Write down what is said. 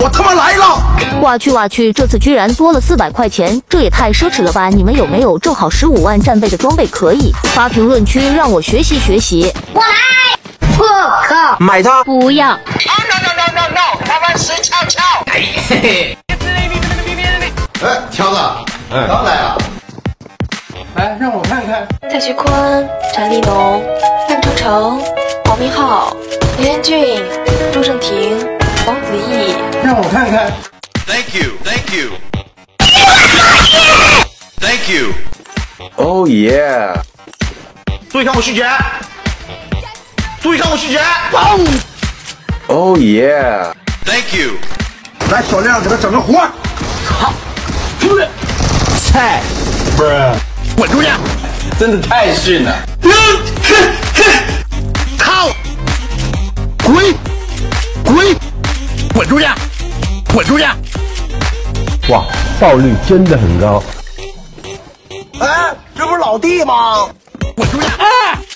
我他妈来了！ 哇去哇去，这次居然多了400块钱，这也太奢侈了吧！你们有没有正好15万战备的装备可以发评论区让我学习学习？ 我来！我靠！ 买它！ 不要！ No！ 他们是悄悄。嘿嘿。 哎，强子，刚来啊！ 来，让我看看。 蔡徐坤、陈立农、范丞丞、黄明昊、刘彦俊、朱正廷、王子异。 让我看看。 Thank you. Thank you. Oh yeah！ 注意看我视觉！注意看我视觉！ Oh yeah！ Thank you. 来，小亮给他整个活！操！菜！不是，滚出去！ 真的太逊了！ 靠！滚！滚出去！滚出去！ 哇，爆率真的很高。 哎，这不是老弟吗？滚出去！哎！